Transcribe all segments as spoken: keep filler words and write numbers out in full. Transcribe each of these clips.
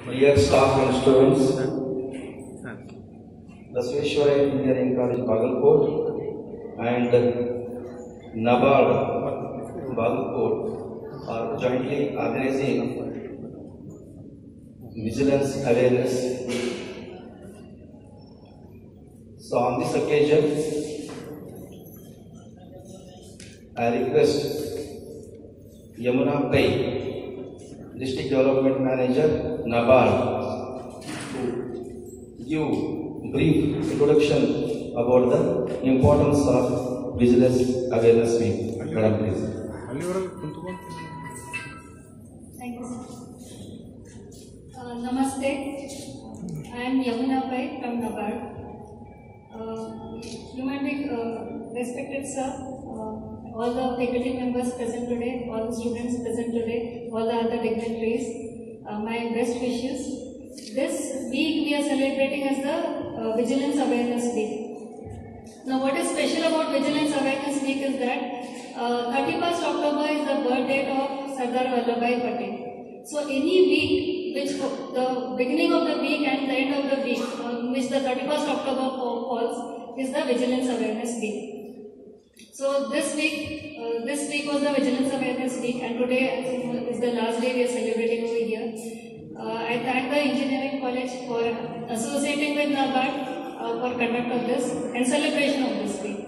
Dear staff and students, Basaveshwar Engineering College, Bagalkot and Nabad, Bagalkot are jointly organizing Vigilance Awareness. So on this occasion, I request Yamuna Pai, District Development Manager, Nabad, to give brief introduction about the importance of Vigilance Awareness Week. Madam, please. Thank you, sir. Uh, namaste. I am Yamuna Pai from Nabad. Uh, you might be uh, respected, sir. Uh, all the faculty members present today, all the students present today, all the other dignitaries, uh, my best wishes. This week we are celebrating as the uh, Vigilance Awareness Week. Now what is special about Vigilance Awareness Week is that uh, thirty-first October is the birth date of Sardar Vallabhbhai Patel. So any week which the beginning of the week and the end of the week, uh, which the thirty-first October falls, is the Vigilance Awareness Week. So this week, uh, this week was the Vigilance Awareness Week, and today as you know, is the last day we are celebrating over here. Uh, I thank the Engineering College for associating with NABARD uh, for conduct of this and celebration of this week.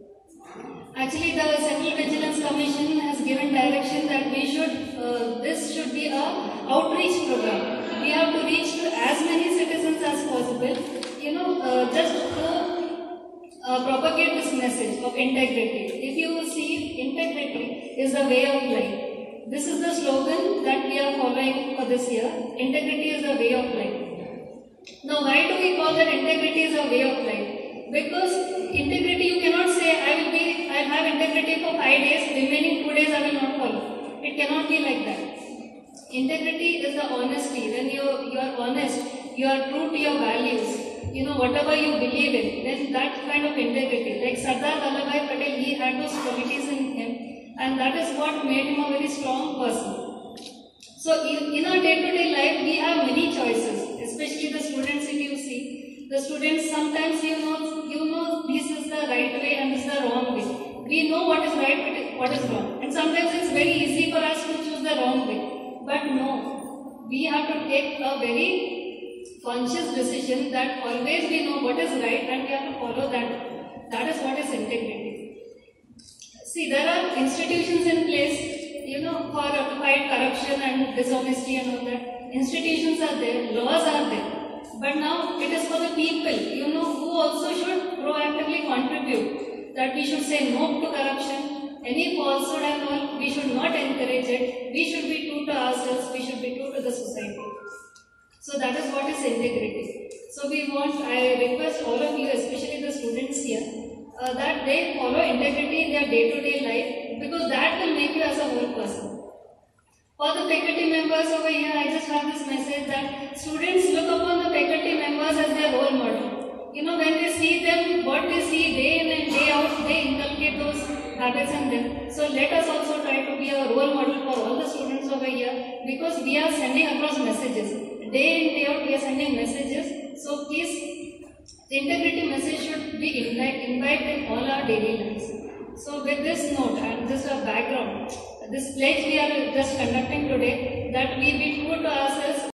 Actually, the Central Vigilance Commission has given direction that we should, uh, this should be a outreach program. We have to reach to as many citizens as possible, you know, uh, just to Uh, propagate this message of integrity. If you see, integrity is the way of life. This is the slogan that we are following for this year. Integrity is the way of life. Now, why do we call that integrity is a way of life? Because integrity, you cannot say, I will be, I have integrity for five days, remaining two days I will not follow. It cannot be like that. Integrity is the honesty. When you, you are honest, you are true to your values. You know, whatever you believe in, then that kind of integrity. Like Sardar Vallabhbhai Patel, he had those qualities in him, and that is what made him a very strong person. So, in, in our day-to-day life, we have many choices, especially the students. If you see, the students sometimes you know, you know, this is the right way and this is the wrong way. We know what is right, what is wrong, and sometimes it's very easy for us to choose the wrong way. But no, we have to take a very conscious decision that always we know what is right and we have to follow that. That is what is integrity. See, there are institutions in place, you know, for to fight corruption and dishonesty and all that. Institutions are there, laws are there. But now it is for the people, you know, who also should proactively contribute. That we should say no to corruption, any falsehood and all, we should not encourage it. We should be true to ourselves, we should be true to the society. So that is what is integrity. So we want, I request all of you, especially the students here, uh, that they follow integrity in their day-to-day life, because that will make you as a whole person. For the faculty members over here, I just have this message that students look upon the faculty members as their role model. You know, when they see them, what they see day in and day out, they inculcate those habits in them. So let us also try to be a role model for all the students over here, because we are sending across messages. Day in, day out, we are sending messages. So please, the integrity message should be imbibed in all our daily lives. So with this note and just a background, this pledge we are just conducting today, that we be true to ourselves.